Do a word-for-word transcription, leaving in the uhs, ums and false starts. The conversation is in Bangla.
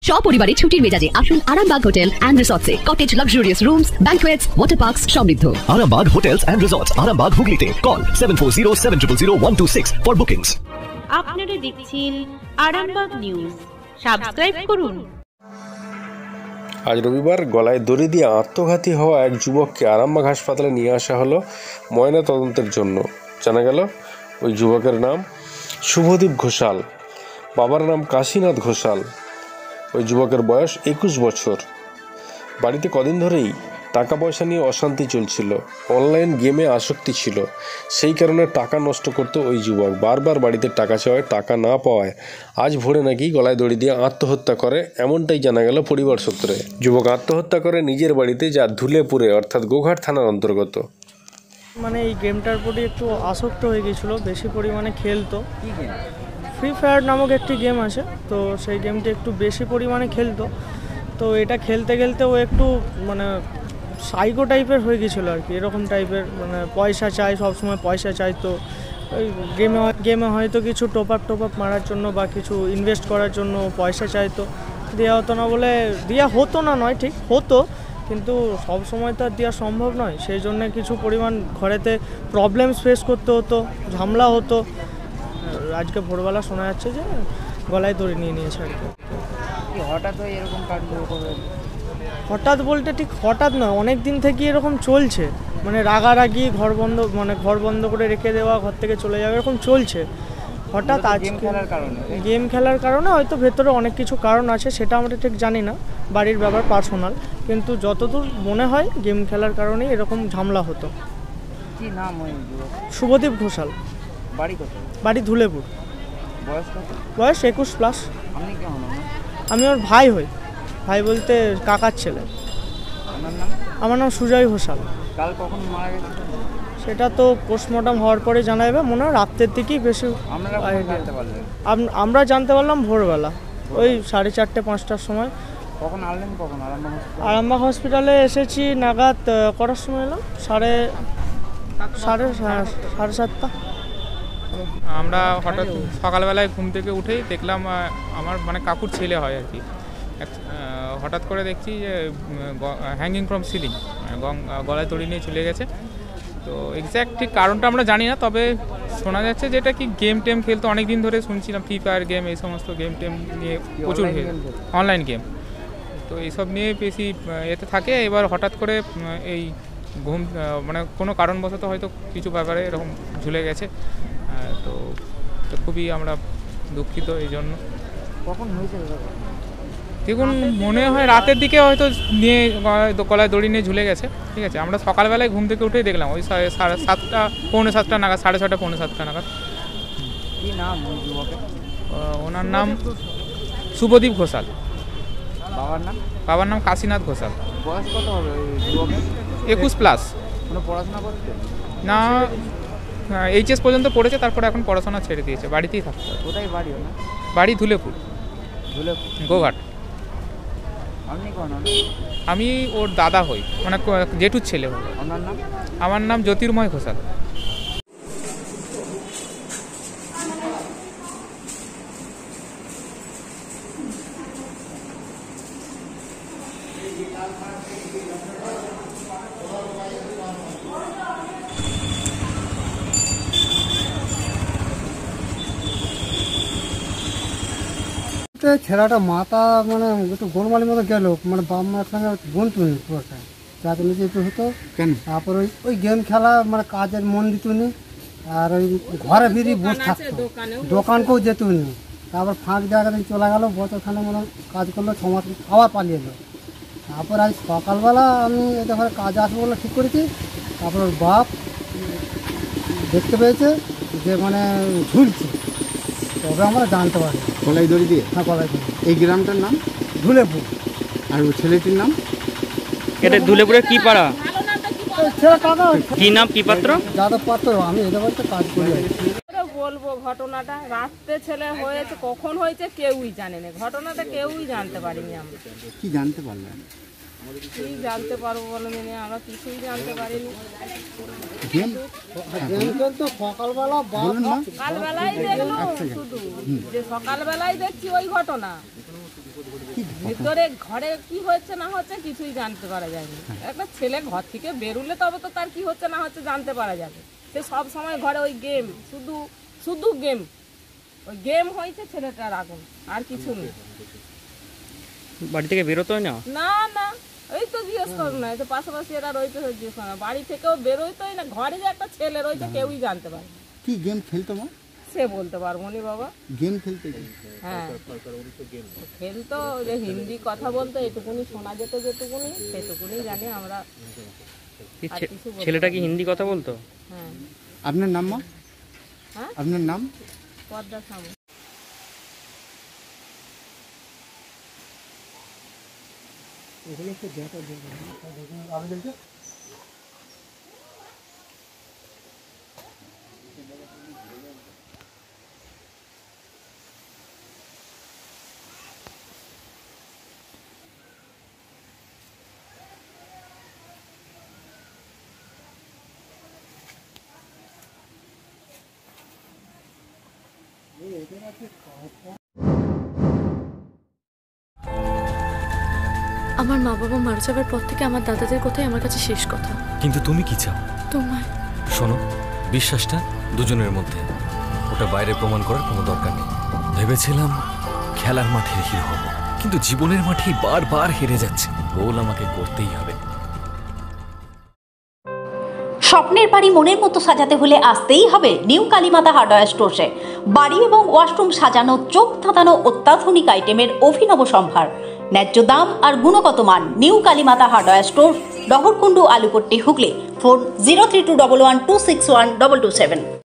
সপরিবারে ছুটির মেজাজে আসুন আরামবাগ হোটেল অ্যান্ড রিসর্টসে। Cottage luxurious rooms, banquets, water parks সমৃদ্ধ। Arambag Hotels and Resorts, Arambag Hooghly Call seven four zero seven zero zero one two six for bookings. আপনারা দেখছেন আরামবাগ নিউজ, সাবস্ক্রাইব করুন। আজ রবিবার গলায় দড়ি দিয়ে আত্মঘাতী হওয়া এক যুবককে আরামবাগ হাসপাতালে নিয়ে আসা হলো ময়না তদন্তের জন্য। জানা গেল ওই যুবকের নাম শুভদীপ ঘোষাল, বাবার নাম কাশীনাথ ঘোষাল। ওই যুবকের বয়স একুশ বছর। বাড়িতে কদিন ধরেই টাকা পয়সা নিয়ে অশান্তি চলছিল, অনলাইন গেমে আসক্তি ছিল। সেই কারণে টাকা নষ্ট করতো ওই যুবক। বারবার বাড়িতে টাকা চাওয়ায় টাকা না পাওয়ায় আজ ভোরে নাকি গলায় দড়ি দিয়ে আত্মহত্যা করে, এমনটাই জানা গেল পরিবার সূত্রে। যুবক আত্মহত্যা করে নিজের বাড়িতে, যা ধুলেপুরে অর্থাৎ গোঘাট থানার অন্তর্গত। মানে এই গেমটার প্রতি একটু আসক্ত হয়ে গিয়েছিল, বেশি পরিমাণে খেলতো। ফ্রি ফায়ার নামক একটি গেম আছে, তো সেই গেমটি একটু বেশি পরিমাণে খেলতো। তো এটা খেলতে খেলতে ও একটু মানে সাইকো টাইপের হয়ে গেছিলো আর কি, এরকম টাইপের। মানে পয়সা চাই, সবসময় পয়সা চাইতো। ওই গেমে গেমে হয়তো কিছু টপ আপ টপ আপ মারার জন্য বা কিছু ইনভেস্ট করার জন্য পয়সা চাইতো, দেওয়া হতো না বলে। দেওয়া হতো না নয়, ঠিক হতো, কিন্তু সব সময় তো আর দেওয়া সম্ভব নয়। সেই জন্য কিছু পরিমাণ ঘরেতে প্রবলেমস ফেস করতে হতো, ঝামেলা হতো। আজকে ভোরবেলা শোনা যাচ্ছে যে গলায় দড়ি নিয়ে নিয়েছে আর কি। হঠাৎ এরকম কাণ্ড করে? হঠাৎ বলতে ঠিক হঠাৎ নয়, অনেক দিন থেকে এরকম চলছে। মানে রাগারাগি, ঘর বন্ধ মানে ঘর বন্ধ করে রেখে দেওয়া, ঘর থেকে চলে যাওয়া, এরকম চলছে। হঠাৎ আজ গেম খেলার কারণে গেম খেলার কারণে হয়তো ভেতরে অনেক কিছু কারণ আছে, সেটা আমরা ঠিক জানি না, বাড়ির ব্যাপার পার্সোনাল। কিন্তু যতদূর মনে হয় গেম খেলার কারণেই এরকম ঝামেলা হতো। কি নাম ওই? শুভদীপ ঘোষাল। বাড়ি কোথায়? বাড়ি ধুলেপুর। বয়স কত? বয়স একুশ প্লাস। আপনি কেমন? আমি ওর ভাই হই। ভাই বলতে কাকার ছেলে। আপনার নাম? আমার নাম সুজয় ঘোষাল। কাল কখন মারা গেছে সেটা তো পোস্টমর্টম হওয়ার পরে জানা যাবে, মনে হয় রাত্রের দিকেই বেশি। আপনারা জানতে পারলেন? আমরা জানতে পারলাম ভোরবেলা, ওই সাড়ে চারটে পাঁচটার সময়। কখন আসলেন? কখন আরামবাগ হসপিটাল? আরামবাগ হসপিটালে এসেছি নাগাদ কটার সময় এলাম? সাড়ে সাড়ে সাড়ে সাতটা। আমরা হঠাৎ সকালবেলায় ঘুম থেকে উঠেই দেখলাম, আমার মানে কাকুর ছেলে হয় আর কি, হঠাৎ করে দেখছি যে হ্যাঙ্গিং ফ্রম সিলিং, গলায় দড়ি নিয়ে চলে গেছে। তো এক্স্যাক্ট ঠিক কারণটা আমরা জানি না, তবে শোনা যাচ্ছে যে এটা কি গেম টেম খেলতো, অনেক দিন ধরে শুনছিলাম ফ্রি ফায়ার গেম, এই সমস্ত গেম টেম নিয়ে প্রচুর অনলাইন গেম, তো এইসব নিয়ে বেশি এতে থাকে। এবার হঠাৎ করে এই ঘুম মানে কোনো কারণবশত হয়তো কিছু ব্যাপারে এরকম ঝুলে গেছে। তো খুবই আমরা দুঃখিত এই জন্য। কখন হয়েছে দেখুন, মনে হয় রাতের দিকে হয়তো নিয়ে গলায় দড়ি নিয়ে ঝুলে গেছে। ঠিক আছে, আমরা সকালবেলায় ঘুম থেকে উঠেই দেখলাম ওই সাড়ে সাতটা পৌনে সাতটা নাগাদ, সাড়ে ছটা পৌনে সাতটা নাগাদ। কি নাম ওই যুবকের? ওনার নাম শুভদীপ ঘোষাল। বাবার নাম? বাবার নাম কাশীনাথ ঘোষাল। বয়স কত হবে ওই যুবকের? একুশ প্লাস। কোনো পড়াশোনা করতে? না, এইচএস পর্যন্ত পড়েছে, তারপরে এখন পড়াশোনা ছেড়ে দিয়েছে, বাড়িতেই থাকতো। কোথায় বাড়ি না? বাড়ি ধুলেপুর। ধুলেপুর গোঘাট। আপনি কোন? আমি ওর দাদা হই, মানে জেঠুর ছেলে হই। আপনার নাম? আমার নাম জ্যোতির্ময় ঘোষাল। ছেলেটা মাথা মানে একটু গোলমালির মতো গেল, মানে বাপ মার সঙ্গে বন্ধুনি পুরোটা যাতে নিজে একটু হতো। কেন? তারপর ওই ওই গেম খেলা, মানে কাজের মন দিত নি, আর ওই ঘরে ফিরি বসে থাকতো, দোকানকেও যেত নি। তারপর ফাঁক জায়গাতে চলে গেলো, বছরখানে মনে কাজ করলো, ছ মাস আবার পালিয়ে এলো। তারপর আজ সকালবেলা আমি এদের ঘরে কাজ আসবো বলে ঠিক করেছি। তারপর ওর বাপ দেখতে পেয়েছে যে মানে ঝুলছে, তবে আমরা জানতে পারি। গলায় দড়ি দিয়ে? হ্যাঁ, গলায় দড়ি। এই গ্রামটার নাম ধুলেপুর। আর ওই ছেলেটির নাম? এটা ধুলেপুরের কি পাড়া? ছেলে কাকা। কি নাম? কি পাত্র? যাদব পাত্র। আমি এদের বাড়িতে কাজ করি। বলবো ঘটনাটা রাত্রে ছেলে হয়েছে, কখন হয়েছে কেউই জানে না, ঘটনাটা কেউই জানতে পারিনি। আমরা কি জানতে পারলেন? কি জানতে পারবো বলে মেনে আমরা কিছুই জানতে পারিনি। সকালবেলা সকালবেলায় দেখলো, শুধু যে সকালবেলায় দেখছি ওই ঘটনা, ভিতরে ঘরে কি হচ্ছে না হচ্ছে কিছুই জানতে পারা যায়নি। একটা ছেলে ঘর থেকে বেরোলে তবে তো তার কি হচ্ছে না হচ্ছে জানতে পারা যাবে। সে সব সময় ঘরে ওই গেম, শুধু শুধু গেম, ওই গেম হয়েছে ছেলেটার আগুন, আর কিছু নেই। বাড়ি থেকে বেরোতোই না? না না, এই তো জিজ্ঞেস করো না, এই তো পাশাপাশি এরা রয়েছে, জিজ্ঞেস করো না, বাড়ি থেকেও বেরোইতোই না। ঘরে যে একটা ছেলে রয়েছে কেউই জানতে পারে। কি গেম খেলতো মা? সে বলতে পারবো নি বাবা। গেম খেলতে? হ্যাঁ খেলতো, যে হিন্দি কথা বলতো, এটুকুনি শোনা যেত, যেটুকুনি সেটুকুনি জানি আমরা। ছেলেটা কি হিন্দি কথা বলতো? হ্যাঁ। আপনার নাম মা? হ্যাঁ, আপনার নাম? পদ্মা সামু। আমার মা বাবা মারা যাওয়ার পর থেকে আমার দাদাদের কথাই আমার কাছে শেষ কথা। কিন্তু তুমি কি চাও? তোমার শোনো, বিশ্বাসটা দুজনের মধ্যে, ওটা বাইরে প্রমাণ করার কোনো দরকার নেই। ভেবেছিলাম খেলার মাঠে হিরো হব, কিন্তু জীবনের মাঠেই বারবার হেরে যাচ্ছে। গোল আমাকে করতেই হবে। স্বপ্নের বাড়ি মনের মতো সাজাতে হলে আসতেই হবে নিউ কালীমাতা হার্ডওয়্যার স্টোরে। বাড়ি এবং ওয়াশরুম সাজানো, চোখ ধাঁধানো অত্যাধুনিক আইটেমের অভিনব সম্ভার, ন্যায্য দাম আর গুণগত মান। New Kalimata hardware store, Dahorkundu, Alupatti, Hooghly. Phone zero three two double one two six one double two seven.